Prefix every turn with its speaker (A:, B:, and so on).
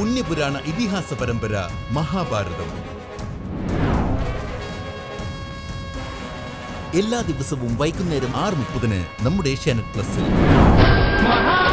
A: പുണ്യപുരാണ ഇതിഹാസ പരമ്പര മഹാഭാരതം. എല്ലാ ദിവസവും വൈകുന്നേരം 6:30 നമ്മുടെ ഏഷ്യാനെറ്റ് പ്ലസിൽ.